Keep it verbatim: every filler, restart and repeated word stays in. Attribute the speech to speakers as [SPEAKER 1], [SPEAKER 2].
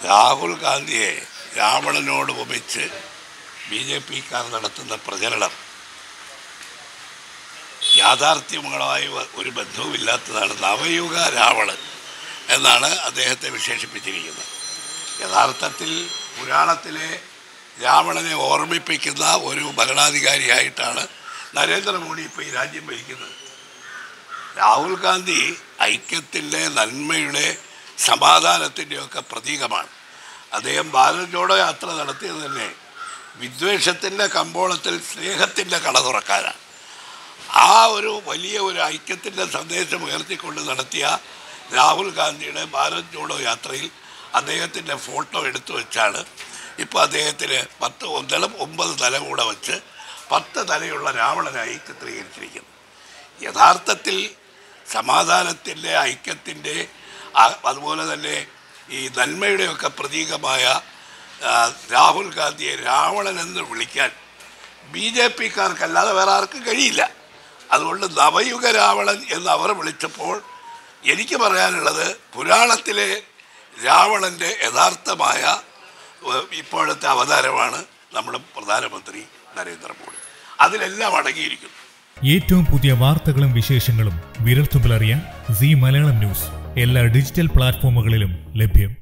[SPEAKER 1] രാഹുൽ ഗാന്ധിയെ രാവണനോട് ഉപമിച്ച് B J പിക്കാർ നടത്തുന്ന പ്രചരണം യാഥാർത്ഥ്യങ്ങളുമായി ഒരു ബന്ധവുമില്ലാത്തതാണ്. നവയുഗ രാവണൻ എന്നാണ് അദ്ദേഹത്തെ വിശേഷിപ്പിച്ചിരിക്കുന്നത്. യഥാർത്ഥത്തിൽ പുരാണത്തിലെ രാവണനെ ഓർമ്മിപ്പിക്കുന്ന ഒരു ഭരണാധികാരിയായിട്ടാണ് നരേന്ദ്രമോദി ഇപ്പോൾ ഈ രാജ്യം ഭരിക്കുന്നത്. രാഹുൽ ഗാന്ധി ഐക്യത്തിൻ്റെ, നന്മയുടെ, സമാധാനത്തിൻ്റെയൊക്കെ പ്രതീകമാണ്. അദ്ദേഹം ഭാരത് ജോഡോ യാത്ര നടത്തിയത് തന്നെ വിദ്വേഷത്തിൻ്റെ കമ്പോളത്തിൽ സ്നേഹത്തിൻ്റെ കട തുറക്കാനാണ്. ആ ഒരു വലിയ ഒരു ഐക്യത്തിൻ്റെ സന്ദേശം ഉയർത്തിക്കൊണ്ട് നടത്തിയ രാഹുൽ ഗാന്ധിയുടെ ഭാരത് ജോഡോ യാത്രയിൽ അദ്ദേഹത്തിൻ്റെ ഫോട്ടോ എടുത്തു വെച്ചാണ് ഇപ്പോൾ അദ്ദേഹത്തിന് പത്ത് ഒന്നളം ഒമ്പത് തല കൂടെ വച്ച് പത്ത് തലയുള്ള രാവണനായി ചിത്രീകരിച്ചിരിക്കുന്നത്. യഥാർത്ഥത്തിൽ സമാധാനത്തിൻ്റെ, ഐക്യത്തിൻ്റെ, അതുപോലെ തന്നെ ഈ നന്മയുടെയൊക്കെ പ്രതീകമായ രാഹുൽ ഗാന്ധിയെ രാവണൻ എന്ന് വിളിക്കാൻ ബി ജെ പിക്കാർക്കല്ലാതെ വേറെ ആർക്കും കഴിയില്ല. അതുകൊണ്ട് നവയുഗ രാവണൻ എന്ന് അവർ വിളിച്ചപ്പോൾ എനിക്ക് പറയാനുള്ളത്, പുരാണത്തിലെ രാവണൻ്റെ യഥാർത്ഥമായ ഇപ്പോഴത്തെ അവതാരമാണ് നമ്മുടെ പ്രധാനമന്ത്രി നരേന്ദ്രമോദി. അതിലെല്ലാം അടങ്ങിയിരിക്കുന്നു.
[SPEAKER 2] ഏറ്റവും പുതിയ വാർത്തകളും വിശേഷങ്ങളും വിരൽത്തുമ്പിലറിയാൻ സീ മലയാളം ന്യൂസ് എല്ലാ ഡിജിറ്റൽ പ്ലാറ്റ്ഫോമുകളിലും ലഭ്യം.